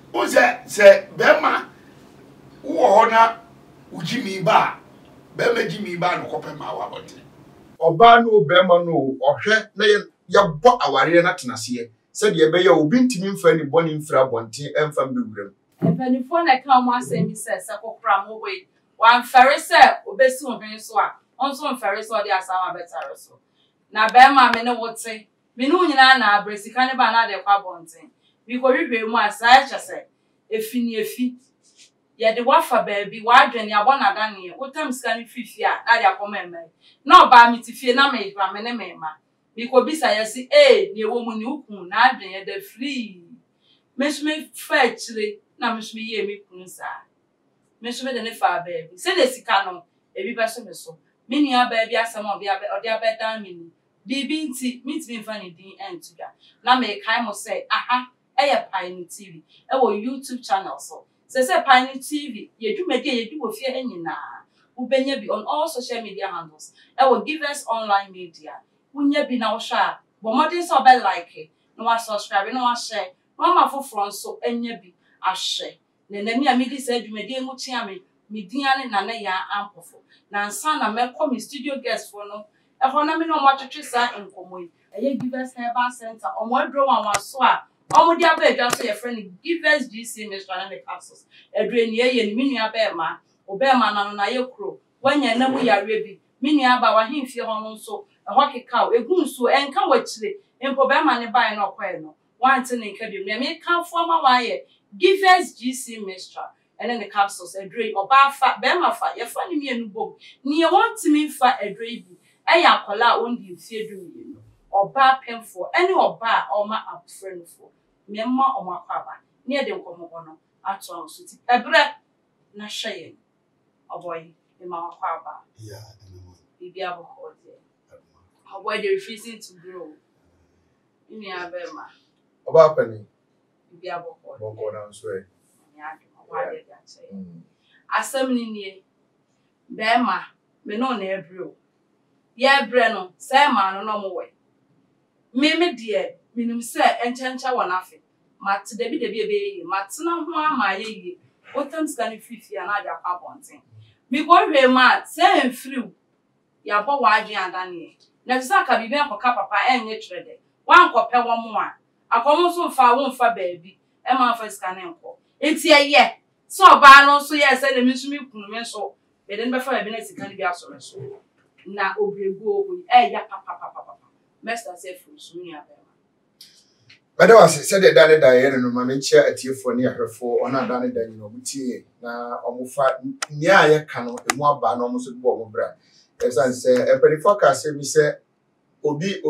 se bema wo na ujimi ba bema jimi ba no kopema wa bote oba no bema no ohwe na ye bo aware na tenase se de be ye obi ntimi mfa ni boni mfra bonte emfa mbewuram epanifo na ka mo asemi se kokra mo we wan fere se obesi ohwen so a onso mfere so de asama betare so na bema me ne wote me no nyina na abresika ne ba na de kwa bonte bi ko hwehwe mu asa chese efi ye de wafa baabi wa adwene abona dane wotam sika ne fifi a na de akoma emme na oba mitifie na me ba me ne mema bi ko bisa yesi ne wo mu ni ukun na adwene de free mesme fa chire na mesme ye me kunsa mesme de ne fa baabi se de sika no ebi ba so me so me nua baabi asama obi ode abedan me ni bibi nti mitimi fa ne din entuga na me kai mo say aha Pioneer TV our YouTube channel so say Pioneer TV yedu fie enyina ubenya bi on all social media handles will give us online media unya bi na wo sha bo modern so be like no wa subscribe no wa share no ma foforo so enya bi ahye na nami amidi say dwumedi emu tia me diane na na ya ampofo na nsa na me come studio guest for no na me no mo twetwe sa enkomoyi give us herbal center o mo adro wan so a Omo dia ba edwa so your friend give us GC Mr. and the capsules. Edre ni ye ni minua ba ma, obema na no na ye kro. Wanya na mu yare bi. Minua ba wa himfie ho no so, ehwa keka egu nso enka wachire. Empo ba ma ne ba no kwae no. Wante ne nka bi. Me kan fo ma wa ye. Give us GC Mr. and then the capsules edre oba fa ba ma fa ye fa ni mienu bom. Ni ye want me fa edre bi. Eya akola ondi mfie du mi no. Oba pemfo, any oba oma afrenu fo. Memma omakwaba near the Comogono, at all city. A breath, na shame. Oh boy, the Makwaba. Yeah, be able to hold there. How why they're refusing to grow. In the Abema. Oba penny. Be able to hold go down swear. Why did that say? Assembly near Bema, me no near brew. Yeah, Breno, say man, no more way. Meme dear. Minum se enchancha wanafe mat debi ebe matna ho ama ye otam ska ne fifi na dia kwa bonten mi go hwe ma se enfriu ya bo wa adwen adane na se aka bibi akoka papa enye twede wan kope wo mo a akomo so fa wo mfa baabi e ma fa ska ne nko enti eye so ba no so ye se de mi so mi kunu me so be de be fa baabi na sika ne bi asore so na obrego oyi ya papa Mr. Sefu so ni aba But I said that Diana no mancha at you for near her for on a done than no mutie na omufa nya ye kano e mu aba no mo so bo mo bra as I say e pedi forecast say me say obi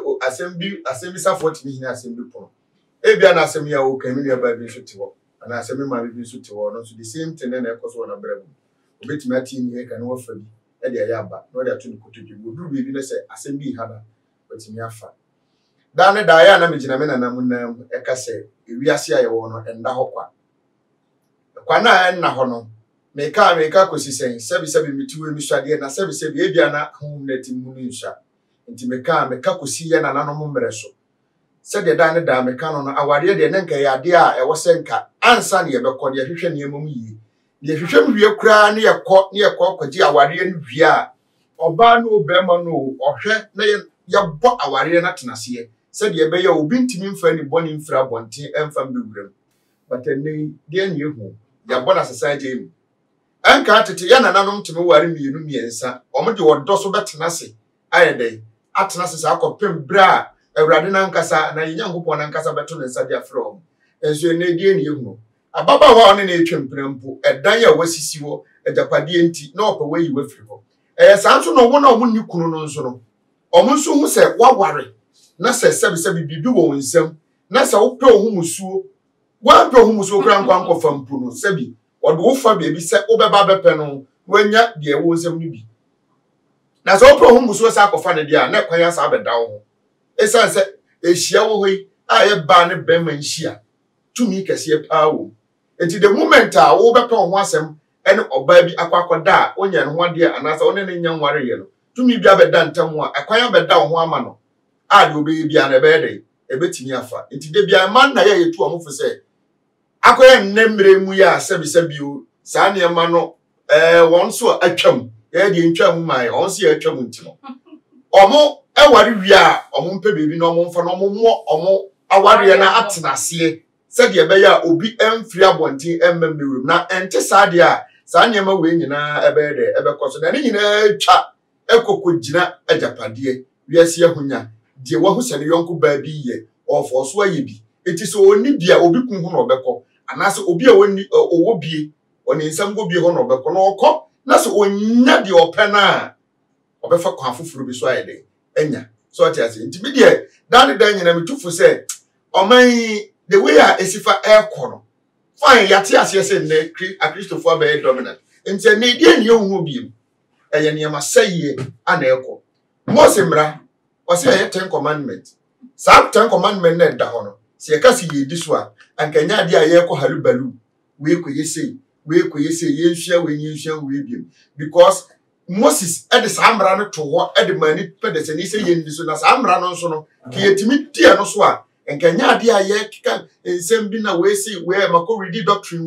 asem sa 40 mi hina asem bi pon e bia na asem ya o kan mi ba bi so ti wo na asem ma bi so ti wo no so the same thing na e koso na bra bu obi ti ma ti ni e kan wo fa bi e de ya ba no de ato ni kotoji bu du bi na say asem bi ha na wati mi afa Dane daya na mejina me na namunam ekase ewiase aye wo no enda hokwa kwa na enna ho no meka kosisen sebi mitiwe miswade na sebi ebia na hom na timu ni nsha nti meka kosi ye na nanom mreso se de dane da meka no awade de ne nka yade a ewo senka ansa ne yebekọ de hwehwe ne emom yi de hwehwe mwie kura ne yekọ kwaji awade ne hwia oba no obema no ohwe na ye bo awade na tenase said ye be ya obi ntimi mfa ni boni mfra bonte emfa mbewuram but ene de anye hu ya bona society mu anka atete ya nananom teme ware mienu miensa omde wodo so betenase ayedai atenase sa akopem bra awurade na nkasa na nyankopon na nkasa beto ne nsa dia from enso ene de anye hu ababa ho ne na etwemprampo edan ya wasisi wo ejapade enti na opa yi wafiri ho sanso no wo na omni kunu no nso no omunso hu se waware na sebi bibi wo nsam na se wo pe ohumusuo wa pe ohumusuo kra nkwa fampu no sebi odo wo fa bebi se wo beba bepe no wanya de wo nsam ni bi na se wo pe ohumusuo sa akofa ne dia na kwanya sa abeda wo esan se ehia wo hoi a ye ba ne be man hia tumi kese pa wo enti the moment a wo bepe ho asem ene oba bi akwakoda onya ne ho ade anasa one ne nya nware ye no tumi bi abeda ntam a akwanya beda wo ho ama no a de obi bia na be dey ebetimi afa enti de bia man na ye yetu omfo se akoye nnemre mu ya sebisebio saa ne ma no won so atwam ye de ntwam mai on so atwam ntino omo eware wi a omo mpe bebi na omo mfa na omo mo omo aware na atenase se de be ya obi emfiri abontin emmemmewurum na ente saa de a saa ne ma we nyina ebe de ebe koso na ne nyina twa ekokogina ajapade wiase ahunya de wahu sene yonko ba bi ye ofo so ayebi enti so oni bia obi kun hu na obekọ anase obi a woni owo bie oni nsam go bie ho na obekọ na okọ na so onya de opena obefa kwa afufuru bi so ayede enya so atiase enti bi de dan nyina metufu se oman the way a esifa ekọ no fine yate ase se ne Christopher be dominant enti ne die ne hu biem eye ne ma saye ana ekọ Mose mra wase eye 10 commandment sa 10 commandment na da ho no se yekasi yedi so a ankanya de aye ekọ halubalu we koyese yenhia we yenhia we biem because Moses e de samra no to ho e de mani pedese ni se yendi so na samra no so no ke yetimi tie no so a enkanya de aye kika ensem bi na we say we mako read doctrine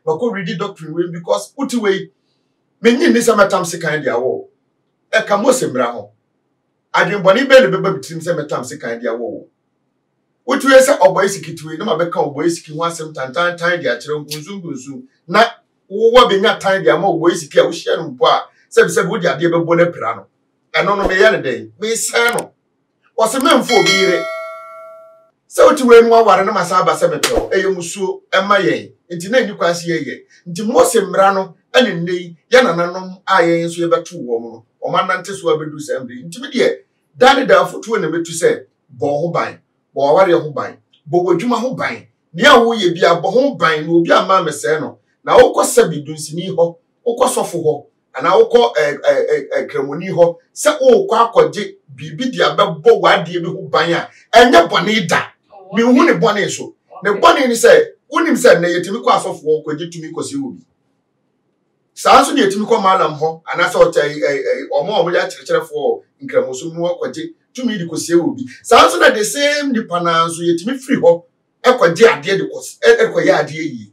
we because uti we menyi ni samatam se kan dia wo e ka Mose mra ho adwenboni be le beba bitim se metam se kan dia wo uti we se oboy sikitwe na mabeka oboy siki ho asem tantan dia kire nkunzu na wo benya tan dia ma oboy siki a wo hia no mpo a se wo dia de bebo na pira no eno no me yare den me se no wo se memfo obi ire se uti we nwa ware na masaba se meto eyemusuo ema yen nti na ni kwase ye nti Mose mra no ene nei ya nananom ayen so ye betu wo mo no o manante so abedu sembe nti me de dane da foto na metu se bo ho ban bo ware ho ban bo wadwuma ho ban ne a wo ye bia bo ho ban no obi ama mese no na wo kosa bidunsini ho wo kosofo ho ana wo ko kremoni ho se wo ko akogye bibi dia bebo wade bi ho ban a enye bone da mi hu ne bone so ne bone ni se unim se na yetimi ko asofo wo kogye tumi kosi obi saa so ne yetimi ko malam ho ana se o tai omo ya kirekerefo nkramoso mu akogye tumi di kosi obi saa so na the same di pananso yetimi free ho ekogye ade de kosi ekoye ade yi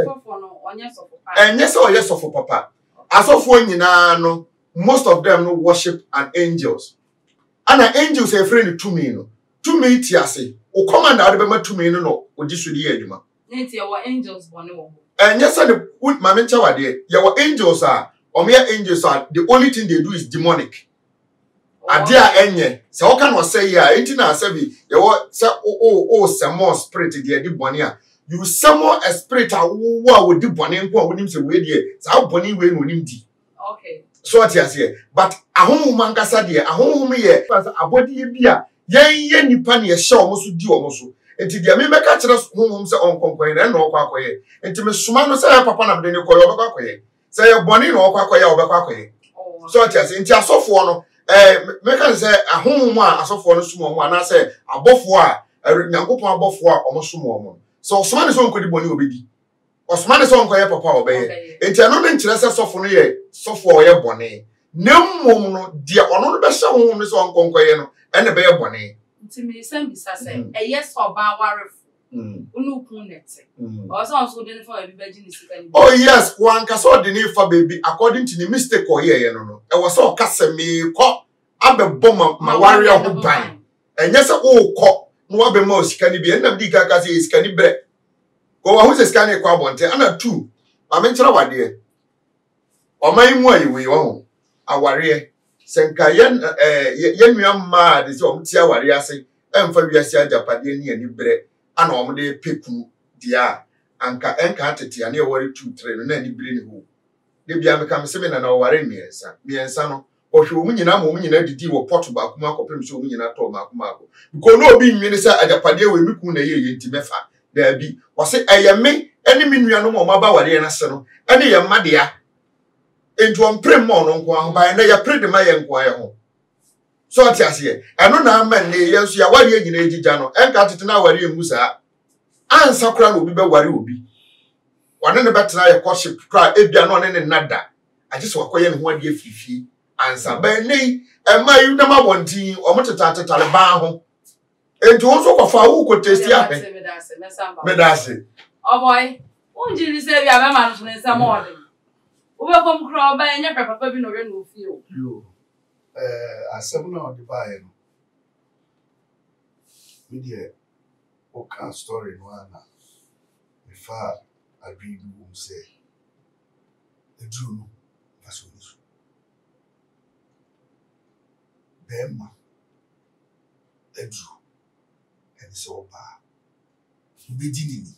enye se oye sofo papa asofo nyina no most of them no worship an angels ana angels e friend to me no to me tiase o commander ade be ma to me no ogisudi ye adwuma nti wa angels bone wo enye se the ma me ncha wade ye wa angels are angels are the only thing they do is demonic ade a enye se o kan o say ya enti na asabi ye wo se o some spirit de di bone a you summon a spirit a wo di bone nko a wonim se we de sa bone we no nim di okay so what you say but ahonhom ankasa de ahonhom ye abodi bi a yen nipa ne ye hye omo so di omo so enti de me meka kire honhom se onkonkon na no kwa akoye enti me suma no se ya papa na de ne koyo obekwa akoye se ye bone no okwa akoye obekwa akoye so what you say enti asofo no meka se ahonhom a asofo no sumo omo ana se abofo a nyankopon abofo a omo sumo omo so osman so nkodi boni obedi osman so nkoye papa obeye enti eno ne nkire se sofo no ye sofo oye boni nemmom no de ono no be hye honhom so nkonkoye no ene be ye boni nti me sem bisa se yes oba warefo unu kun nete o so de for e be gini sika ni oh yes one ka so de ni for baby according to the mistake oye ye no e was so kasa me ko abebom ma warrior ho ban enye se o ko no abe ma osika ni bi enam di kaka se sika ni bre ko wa hu se sika ni kwa bonte ana 2 ma me nkyira wade o mai mu ayi we wo aware senka yen nua ma de se o mti aware ase emfa wiase ajapade ni ani bre ana o mde peku dia anka enka atete ane wore 2 3 no na ani bre ni ho de bia me kam se me na ware miensa no ohwe omu nyina ma omu nyina didi wo pot ba kuma akopem se omu nyina to ma kuma ako because no obi nwini se ajapade we miku na ye nti mefa da bi wose eyeme ene minua no mo ba ware na se no ene ye madea enti on prem mo no nko aho ba na ya pred ma ye nko aye ho so atiase eno na amen ne ye so ya ware nyina ejija no enka tete na ware emu saa ansa kra no obi be ware obi wane ne betena ye worship kra ebia no ne nada agese wakoye ne ho ade afifie ansa ba nei ema yu na mabontin o motetatetale ba ho enti won so kofa wo ko testi ape me dase oh boy Unji say we are man so say more dem. We come crawl by nya papa bi no we no feel. Yo. Asem na odi bae no. Me dey o kan story no ana. Me fa agree bi won say. Edru no faso ni so. Bema. Edru. And so ba. Ubedi nini.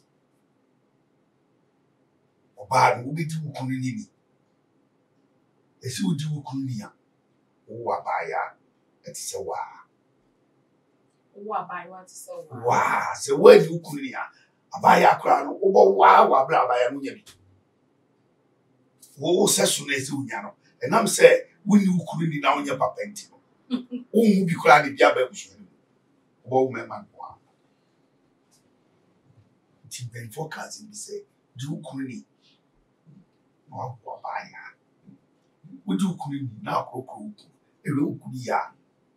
Oba no ubedi wukunu nini. Esi udi wukunu niya. Wo abaya eti se wa. Wo abaya what se wa. Wa, se wa di wukunu niya. Abaya akra no obo wa bra abaya no nya bi. Wo se so na esi unya no. Enam se wuni wukunu ni na onya papa enti no. Wo mu bi kra de bia ba busu ni. Obo me man kwa. Ti ben focus bi se di wukunu ni. Wa abaya. Would you could now cook a real kuya?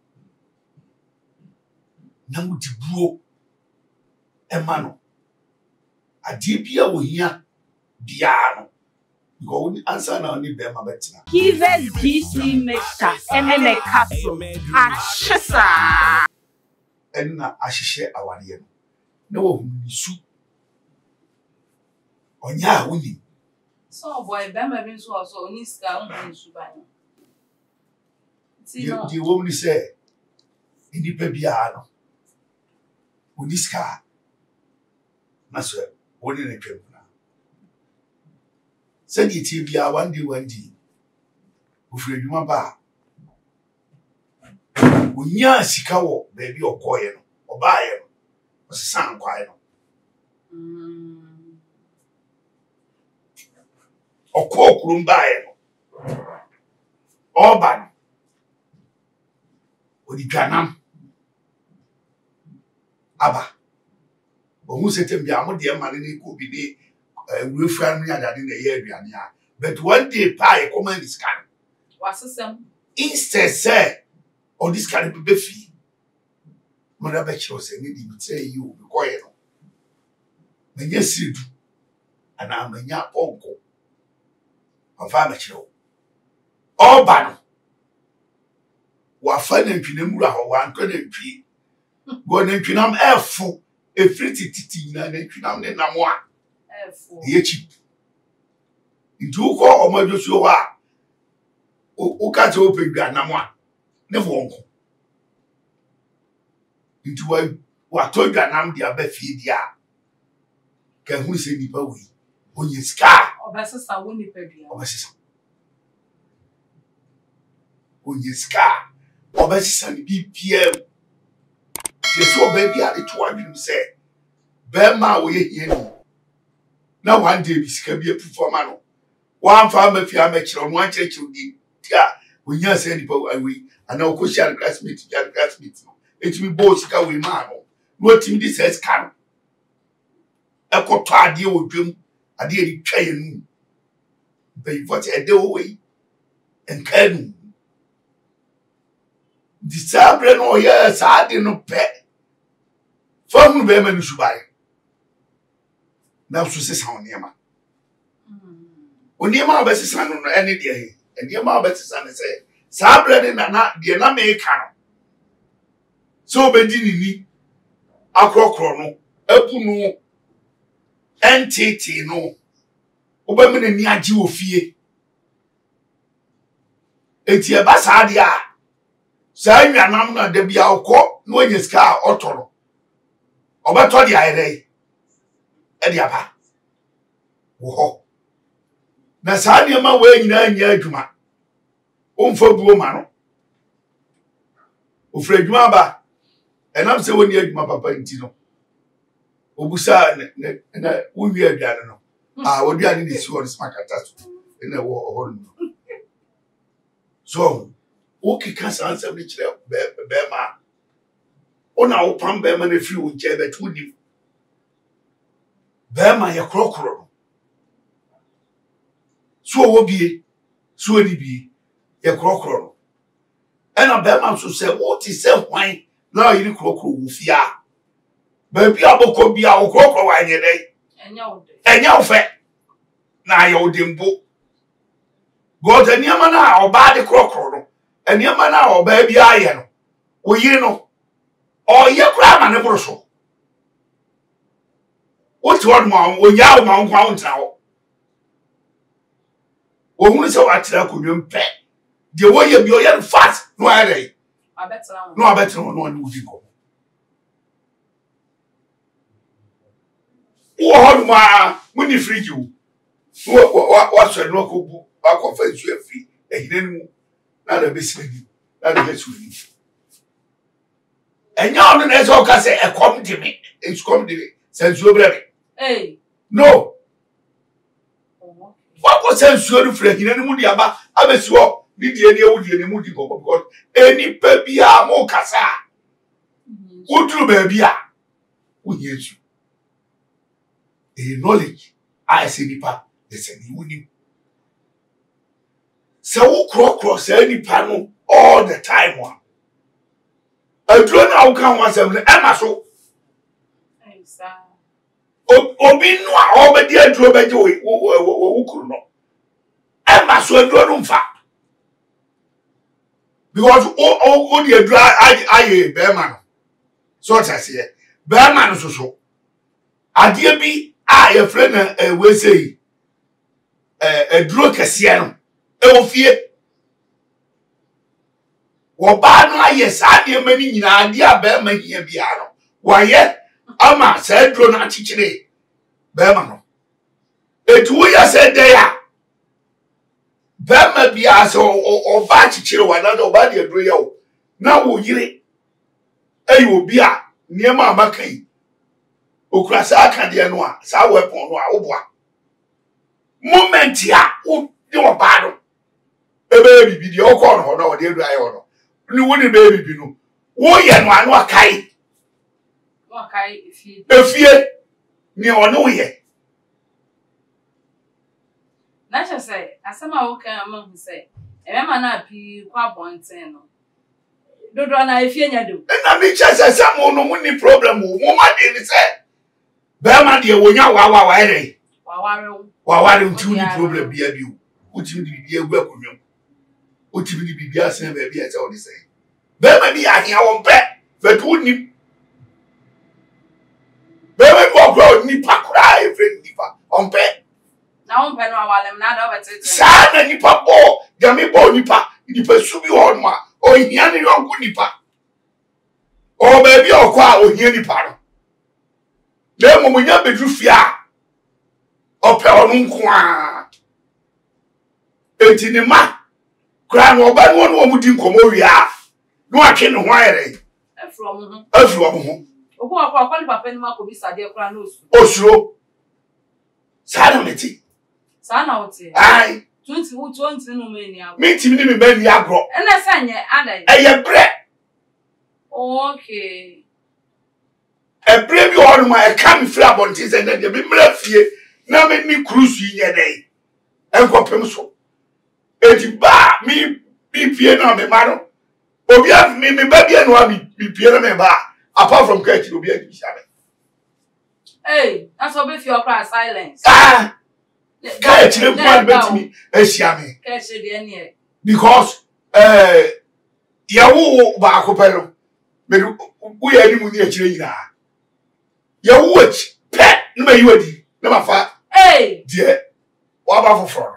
Now would you blow a mano? A deep year will hear Biano. Go with answer now, need them a better. Give us GC mixture and a castle. Ashesa. And now I share our year. No, soup. On ya winning. So boy, Bema been so Niska on Subano. The woman say, in the Pebiano, Uniska, Master, one in a trip now. Send it to be a 1 day. Ufred Maba. Unya Sikawo, baby or coin, or buy him, was a sound quiet. Or coke room by Orban. Or the Janam Abba. But who said him, Yamo, dear man, could be we friend me that in the year. But one day, pie, come in this kind. What's the same? Instead, sir, or this kind of beefy. Mother Betch was saying, he would say you be quiet. And yes, you do. And I'm a young uncle. Amateur. All ban. Wa fan and pinamura or 120. Go and pinam airful, a fritty titty, and pinam in Namoa. Ye cheap. Into call or my Joshua. O catch open Ganamoa. Never uncle. Into what told Ganam the Abbey feed ya. Can who say the boy? On your scar. Obasisa woni pebia. Obasisa. Onyeska. Obasisa ni BPM. Jesu baby a de to adwum say. Be ma wo ye hie ni. Na one day bi sika bi performa no. Wan fa ma fi amekire no an kire di. Tia, onya say ni pa awi. Ana o ko share classmate no. Etimi bo sika we ma no. No timi di say scan. Ekoto ade odwum. Ade eri twaye nu. Be what a day away and can disabre no yes I didn't pay from the man should buy now to say sound near man when your mother is son on any day and your mother son say sabre in na de na me kan so be di ni akrokro no apu no entity no oba me ni agi ofie enti e ba sa dia sa nwanam na da bia okọ no onyeska otoro obeto dia ere e dia ba wo na sa dia ma we nyina anya adwuma omfa buo ma no ofre adwuma ba enam se woni adwuma papa nti no obusa na wonwi aduane no wodi ani de si won smakata so na wo hon so o ki kan san sam ni kire be ma ona wo pam be ma na firi wo je be tu ni be ma ye krokro so wo bie so ni bie ye krokro ena be ma so se wo ti se hwan na yiri krokro wo fia ba bia boko bia wo krokro wa nye dai enya ofe na ya odimbo God eniama na oba de krokro no eniama na oba bi aye no oyire no oye kura ma ne broso what word ma onya o ma nkwa ntra ho ohun se wa tira konwem pe de woye bi oye fast no ayre no abetra no no udi ko wo hon ma muni fridge wo so no ko bu akọfa nsu afi ehine mu na da besiri na da besu ni enya onu na eso ka se ekom di me ekom di sensu obrere no what was sensu oru fre ehine mu di aba abesi ho ni die ni ewudie ni mu di go because eni pa bia mo kasa udru ba bia wo yesu knowledge I say nipa they say ni wuni so wo cross any panel all the time one. Adro na wo kan wasem e ma so. Obi no a obedi adro beje wo kuru no. E ma so adro no mfa. Because o the adro aye be ma no. So what I say, be ma no so. Ade bi a ye friend we say adro kese no. Eofie wo ba no aye sa de mani nyina de aba ma hia bia no waye ama sa dro na chichire be ma no etu ya se de ya be ma bia so o ba chichire wa na do ba de dro ya o na wo yire ayi obi a niema amakai okura sa aka de no a sa weapon no a wo boa moment ya wo de wo ba no baby bi de okọ no no de adu aye no ni woni baby bi no wo ye no anu akai efie ni ono ye na che say asema wo kan ma hu say emema na pi kwa bonten no dodo na efie nya do na mi che say sam no mu ni problem wo ma de ni say ba ma de wonya wa ere wa ware nti ni problem bia bi o ti di bia gu akonwam o ti di bibia sen ba bia che o di say ba ma bi ahia won pe fetu ni ba ma ko ko ni pakura e friend ni pa on pe na on pe no awalem na da obetete sa na ni pa bo gami bo ni pa subi ho ma o hia ni yonku ni pa o ba bi o kwa o hia ni pa no le mo munya bedru fia o pe onu nko a enti ni ma kra no ba no no mu di nkomo wi a no atwe ne ho ayere afro mo ho oku akwa ni papa ni ma ko bi sade kra no osuro sana meti sana oti ai 20 no me ni agro me timi ni me ni agro ena sanye adai eye bre okay e bre bi onu ma e kam free abonti se na de bi mra fie na me ni cruise yi nye dai enkopem so eti ba mi pie na me maro obi a me ba bia no mi pie na me ba apart from catch obi a bi shabe hey that's what if your cry silence catch them one bet me ehia me catch the any because yawo ba akopelo me we ani mu ni akire nyina yawo ach pe no me yiwadi na mafa hey die wa ba foforo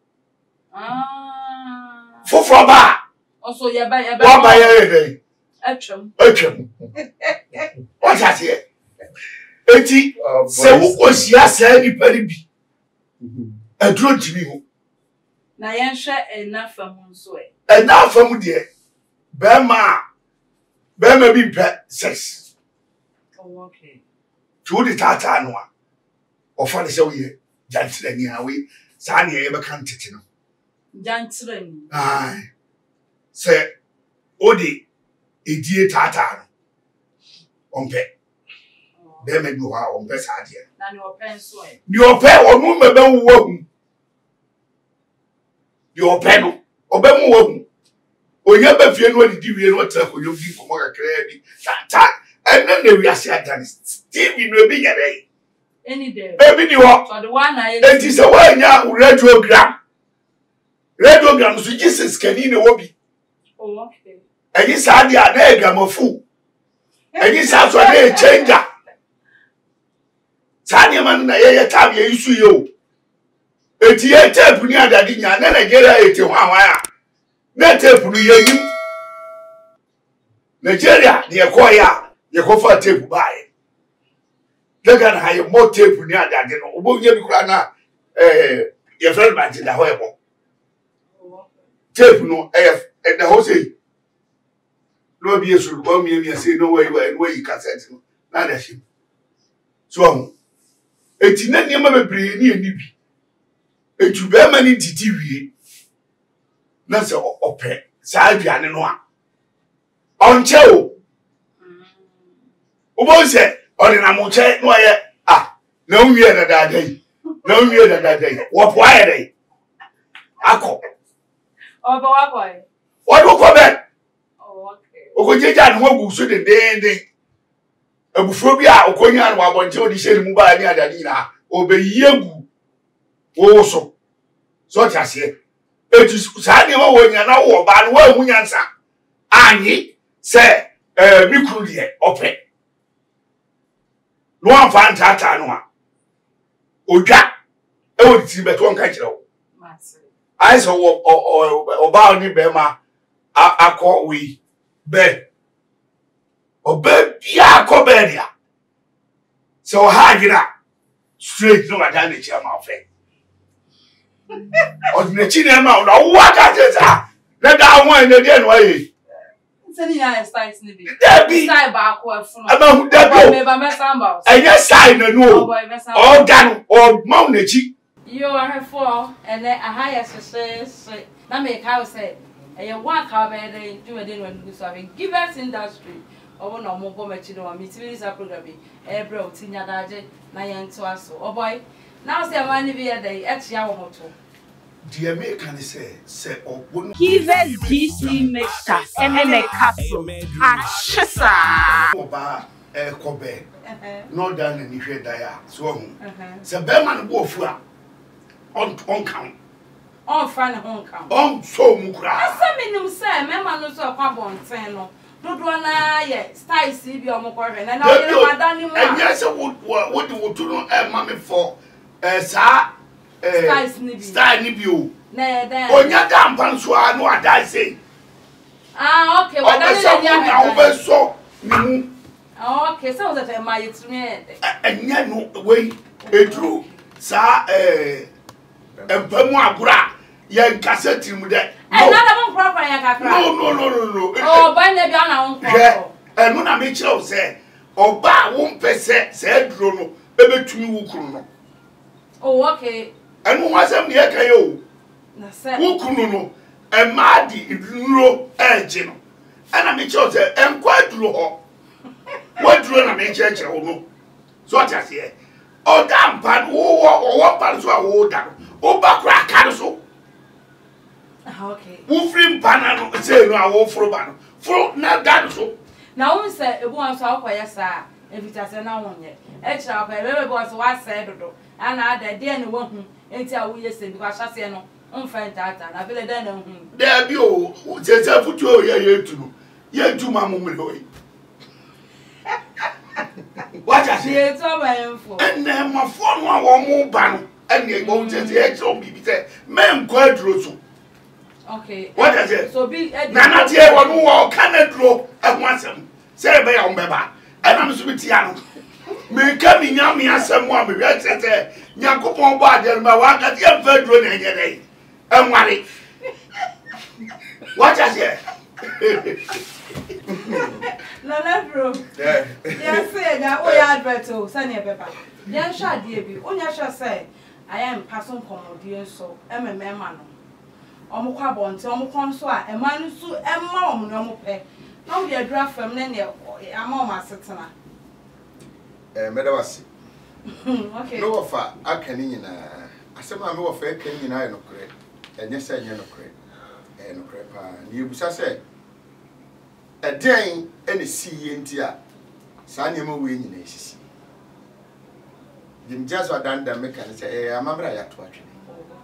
foforo ba also ya ba wa ba ye dey atwam what has here eti se wo osia sa ni pari bi aduro timi ho na yen hwe enafam nso enafam de be ma bi pe sex okay to the tata no a ofa de se wo ye jantrani a we sa ne ye be kan tete no jantrani ai se odi edie tata no ompe be me bi wa ompe sa de na ni open so ni ope onu me be wo hu ni ope no obe mu wo hu onya be fie no adidi wie no tra ko yom di komo kakra bi tata enne na wi ase adan Steve no be yare Any day. Baby ni ho. So the one I Enti se wa nya radiogram. Radiogram so Jesus kani ne wo bi. Oh, okay. Eyi sa dia na egamofu. Eyi sa so na changer. Sani man na ye tab ye isu ye o. Eti ye tape ni adade nya na Nigeria eti hwan a. Na tape no ye yim. Nigeria de ekoya, ye ko fa tape bae. Daga na ye mo tape ni adade no. Obo ye bi kura na ye friend ba ti da ho e bo. Tape no the whole say no be yesu bo mi say no way you cassette no na da shim so eti na niam bebre ni eni bi etu be ma ni titi wie na se opɛ sa aduane no a onche o obo se ɔde na mo che no ye na unwie da da dai na unwie da da dai wo po aye dai akọ Oba wa boy. What do come back? Oh, okay. Okojeja no wagu so de den. Abufro bi a okonya no abonche odi sheri mu ba ni adade na obeyi egu wo so. So tiase. Etu sa de wo wonya na wo ba no wa hunya nsa. Anyi se mikru de ope. No amfa ntata no a. Odwa e wo ti beto nka kire wo. I saw about ni bema akọ we be obe bia akọ be dia so ha gira straight no ada na chi ama fe odne chi na ma na wa ka teta na da ho ene dia no aye Send ya style ni bi style ba akọ afunu ama hu da me ba me samba enye style na no o gan o ma na chi you are for and then a higher say na make how say e one ka be dey do we dey no do so be give us industry obo no mo bo machi no me tv is a program e bra otinya daje na ye nto aso oh boy now say man bi e dey e tia wo moto the American say obo Kivez GC Mixer MN Castle Achisa oba kobe no dan ni hwe da ya so hu se be man bo ofu a on count on fan hon count on so mu kura asa menim say me ma no so kwa bonten no dodo na ye style si bi o mo ko hwe na na o ye madani mu enya se wo de wo tu no ma me for sa style ni bi o na den onya da mpan so a no ada say okay wadani na wo be so ni mu okay so that my yetumi enya no we edru sa empamu agura ye cassette mu de no na mo proper ya kakra no oh ba na bia na won ko enu na me kire o se oba wo mpese se duro no ebetumi wukuru no oh okay enu wasem ne yeka ye o na se wukuru no emadi iduro eje no ana me kire o se enkwa duro ho waduro na me kire wo no so atase o dampa wo pan so a wo da o ba kra kan so okay wo free mpana no say no a wo fro ba no fro na dan so na won say ebu an so akoya sa evitase na won ye e kira akoya bebe bo so wa say dodo ana ada de ne wo hu enti a wo ye se bi kwa hyase no on fa ntata na bele de na hu de bi o se futu o ye tu no ye tu ma mo mre o what I say ye to ba info enne ma fo no a wo mo ba no enne go se e kiro bibi se men ko aduro so okay what I say so be na na tie wo no wo kan aduro e ho asem se be ya o mbeba ana me so bi tia no me ka mi nya mi asem a me hwe tete nyakopon bo ade ma wa ka tie fa aduro na enye dai enware what I say na bro ya say na o ya advert o say na beba ya sha de bi o nya sha say I am person commodie so emema no omo kwa bonte omo kon so a ema no su emma omo no mo pe na wo de dra fam na ne ama omo asetena medawasi okay no ofa akani nyina asema me ofa akani nyina no kore enye se enye no kore no kore pa ni ebusa se eden ene siye ntia sa nyema we nyina esisi dim just what dan make and say amabra ya to atwe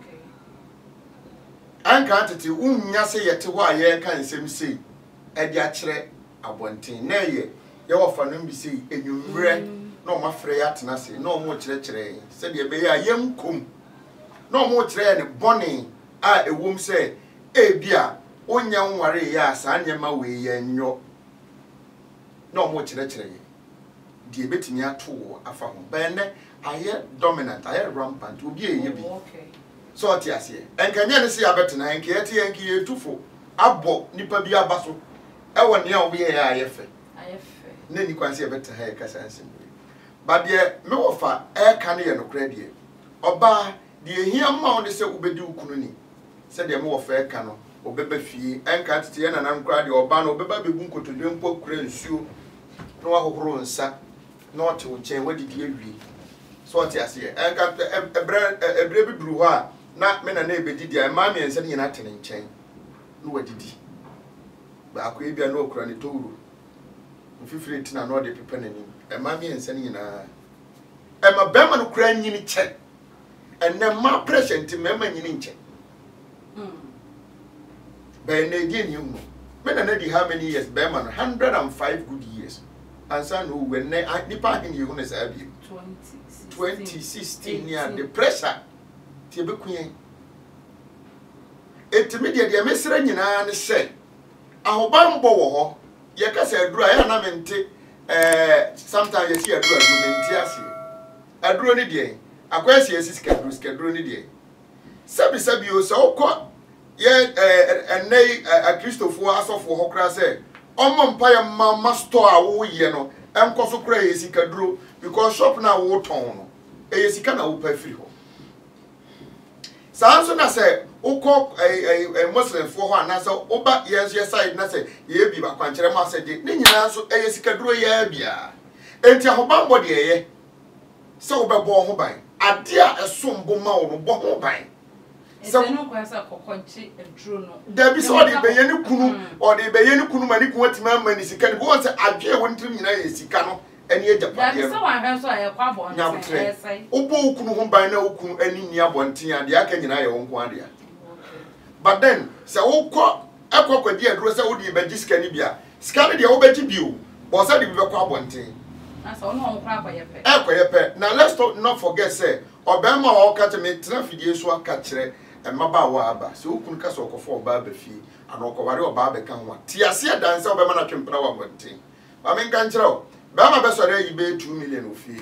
anka atete unnya se yete ho aye kan nsem sei e dia kire abonten na ye wo fa no bi sei enwumre na o mafre ya tena se na o mo kire se de be ya yemkom na o mo kire ne bone a ewom se e bia onya nware ya asa anyema we ya nyo na o mo kire die betimi ato afa ho benne aye dominant aye rampant obi eye bi so ati ase enkanya ne se abetena enke yete enke yetufo abo nipa bi abaso e wo ne a obi ye ayefe ne ni kwanse abeta ha kasa ansem ba de me wo fa e ka ne ye no kra de oba de ehia ma wo ne se obedi ukunu ni se de me wo fa e ka no obeba fie enka tete ye nanan kra de oba no obeba bebu nkotodwe mpo kura nsuo no wa hohoro nsa no te wo chen wadidi awie so ati ase enka ebre bi duru ho a na me na ebedidi a ma me ense ne nyina tene nchen no wadidi ba akoye bia no okura ne towuru mfifiri tina no de pepe nani e ma me ense ne nyina e ma be ma no kura nyini che enne ma present me ma nyini nche be na di ni mu me na di how many years be ma no 105 good years ansa no when nipa hin yehu ne sa bi 2016 near the pressure ti be kuyen etimi de mesra nyina ne se ahobambo wo ho ye ka se aduru ya na mente sometimes ye see aduru menti ase aduru ni de akwasi ye skaduru ni de sabi o so ko ye enei Christopher asofo ho kra se omo mpaya mama store a wo ye no enkoso kra ye sikaduru because shop na wo ton no e sika na wo pa firi ho sanso na se uko Muslim for ho anasa oba yes side na se ye bi ba kwankere ma se de ne nyina so e sikaduro ya bia enti ahobambo de ye se obebo ho ban ade a esombo ma wo bo ho ban se no kwa sa kokonchi eduro no da bi so de be ye ne kunu o de be ye ne kunu ma ni ku watima ma ni sika ni bo se adwe won trim nyina ye sika no eni ejapade ya se wa hwe so aye kwa bo nse sai obo ukunu ho ban na ukunu ani ni abonten ade aka nyina ye won ko ade but then se wokọ ekwakwadi aduro se wodi beji sika ni bia sika ni de wo beji bio bo se de bi bekọ abonten na so no won kra akwayepe ekwayepe now let's not forget say obema wo ka te me tena fidie so aka kire emaba wa aba se ukunu ka so okofo oba aba fi ana okoware oba aba ka ho ti ase danse obema na twempra wa abonten ba men kan kire o bema be so re yi be 2 million ofi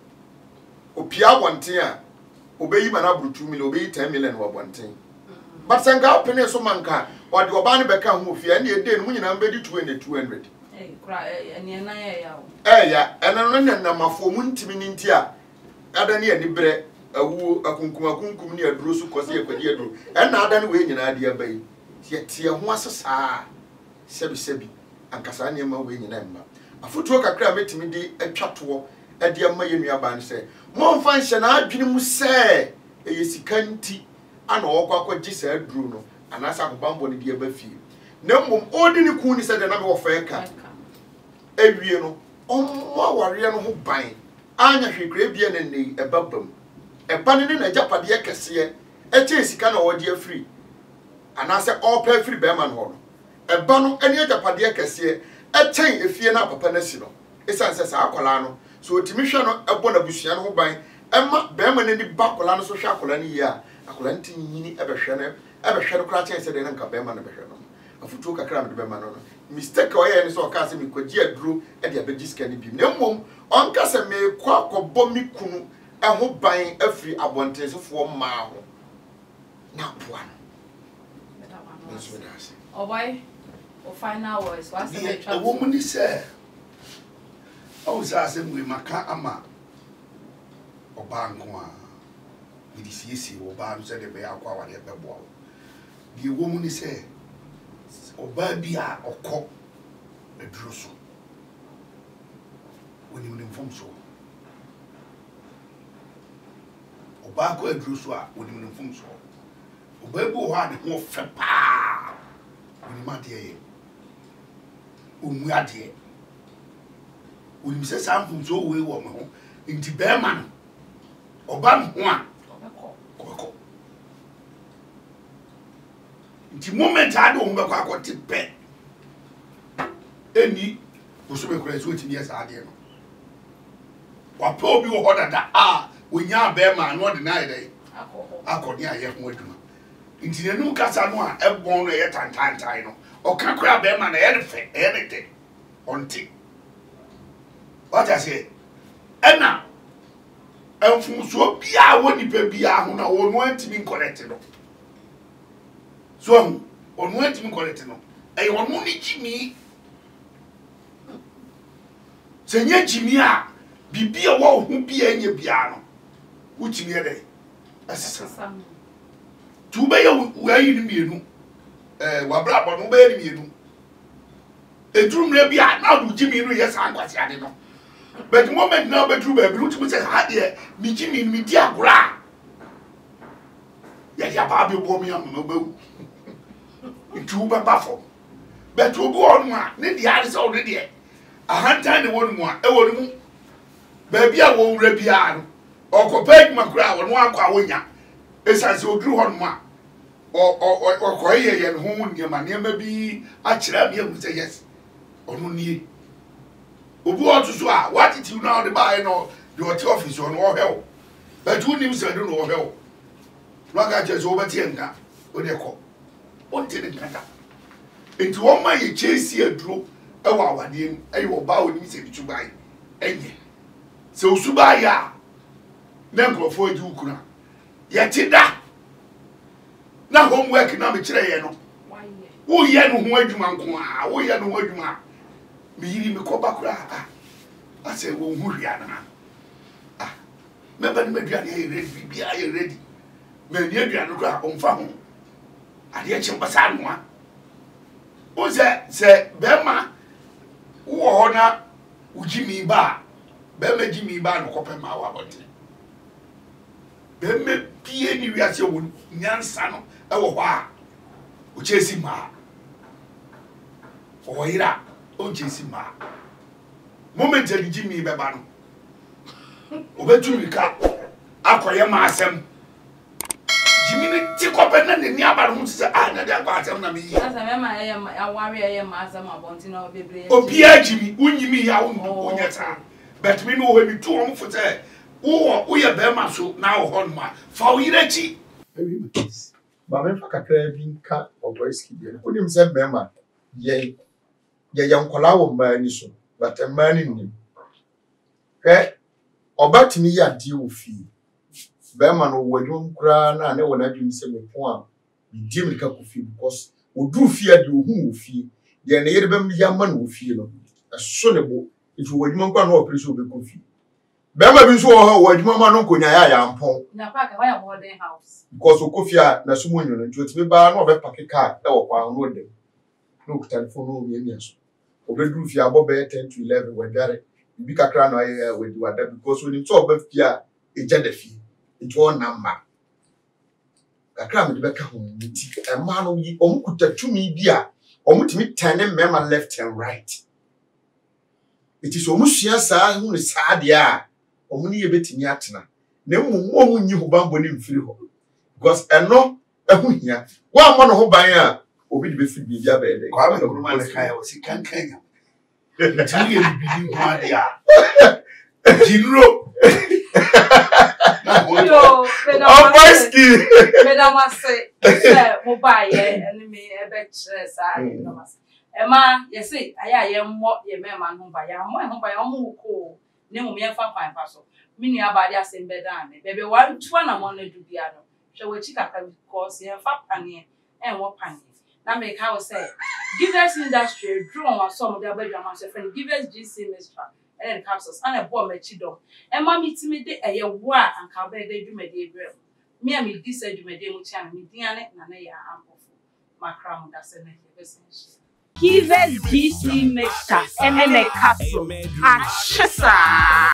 opia abonten a obeyi mana bru 2 million obeyi 10 million wa abonten but senga opene so manka or the oba ne beka ho ofia na ede no nyina mbedi 200 kra ene na ya ya ene no na mafo mu ntimi ni nti a ada ne ani bre awu akunkum ne aduro so kose yakwadi aduro ena ada ne we nyina ade abai tie ho asesa sebi ankasa ne ma we nyina mma afutuo kakra metimi di atwato ade amma yenua ba ne se mo mfa nhye na adwene mu se eyesika nti ana okwa gisa aduro no anasa akobambo ne de aba fie na mmom odi ne ku ni se de na me wo fa ka ewie no ommo aware no ho ban anya hwekre bia ne nei ebabam ebane ne na japade kese eche sika na wo de afiri anasa opa afiri be ma no ho no eba no ene japade kese echen efie na papa na si no esanse sa akola no so otimi hwe no ebo na busua no ho ban emma be ma ne ni bakola no so hwe akola ne yi a akola ntinyini ebehwe no kra chen se de nka be ma no behwe no afutuo kakra me be ma no mistake oye ni so ka se mi kwaji aduro e de abeji sika ni bim na mmom onka se me kwa akobọ mi kunu eho ban afiri abontensefo ma ho na poa no oh boy o final words what's the the woman is say o sa se mu maka ama obanko a we di siesi oba no se de be akwa wale be bo the woman is say oba bia okọ aduro so woni mun fom so oba ko aduro so a woni mun fom so oba bu ho ade ho fe pa woni ma de ye omu ade woni se sam fom so we wo me ho nti be ma no Oban ho a koko nti moment ade wo be kwa akote pe eni oso be kura so timi esa ade no wa pe obi wo hodada wonya be ma no de na ide akodi aye ho aduma nti nenu kasa no a ebon no ye tantantan no oka kura be ma na ye de fe ye de te onti what I say ena enfunso bia woni pe bia ho na wonu antimi correct no so wonu antimi correct no e wonu ni jimi senye jimi a bibia wo hu bia nya bia no utimi e dey asisa tu be ye wo ayi ni mienu wa bra bo no be ye ni mienu edrum na bia na do jimi no yes ankwasi ade no. But the moment now, but you be say, "How dear, me Jimmy, me dear gra." Ya baby boy me am no be. It you be baffo. But you go on one, need the others already. A hand the one more, e won mu. Baby a wo wra bia no. O ko peg makura won wa kwa wonya. Esase odru hon mu a. O ko ye no ho nyema nyema bi a kira me am say yes. Onu nie. Obu otuso a what it you now the buy no the office on all hell. But you nim say no hell. Loga just over tienka o de ko. On te de kaka. Enti won ma ye chase aduro e wa awade em e wo ba oni se bitu bai. Enye. Se osuba ya na nkrofo adi ukura. Ye ti da. Na homework na me kire ye no. Wo ye no ho adwuma nko a, wo ye no ho adwuma. Me yiri me ko bakura I say wo hu hia na me ba ni meduane ay ready bia ay ready me ni aduane ko a onfa ho ade a chimba sa no a o se be ma wo ho na ujimi ba be ma jimi ba no kope ma wa bote be me pie ni wi ase wo nyansa no e wo ho a o chesi ma o ira o chesi ma moment e Jimmy beba no obetu mika akoye ma asem Jimmy ni tikope na ni aba no se na de akwa asem na me yi asa me ma ye aware ye ma asem abonti na obebre obi a Jimmy unyimi ya wo onyeta but me no wo mi tu o mfo se wo ye be ma so na wo hon ma fa wo yirachi ba me fa kakra bi nka oboyski bi ko nim se be ma ye yankola wo ma ni so but a man in him. Okay, about me ya deal fee. Beman or Wadum Kran and I will not do semi point. We deal with Kakufi because we do fear you who fee. The enable young man will feel a sonable if you were Monkan or Priso be coffee. Bema bin so how would Mamma no Kunya and Pong. Napaka, why a boarding house? Because of Kofia, Nasumunion, and to be bar no packet car, or one day. No telephone, no yes. Obedu fi abobe 10 to 11 we dare bi kakra no aye we do ada because when you talk about fear e jade fi it one number kakra me de beka ho nti e ma no yi omukuta tumi bi a omutimi turn mema left and right it is omusua saa hu ne saa de a omuni ye betimi atena na mmom omunyi ho bambo ne mfiri ho because eno ehu hia wa mo no ho ban a obi de be fi bi bia be de kwa me kuruma le kai o si kankanya tiri e bi ho ade a jinro yo Madam say mobile and me a bet Emma, yes, I am what ye man who by a muko, no mere fine parcel. Many about their same bed, baby, 1 I'm on the piano. Shall we chica cause here fat panny and what panny? Now make how say, give us industry, draw on some of their bedroom, friend, give us GC Mistra and capsules and a bomb at Chido. And mammy to me, a year war and cover they do my dear girl. Me and me this edge, my dear Muchan, me Diana, and I am ample. My crown does a essential. Give us GC Mixture and a capsule. Achisa.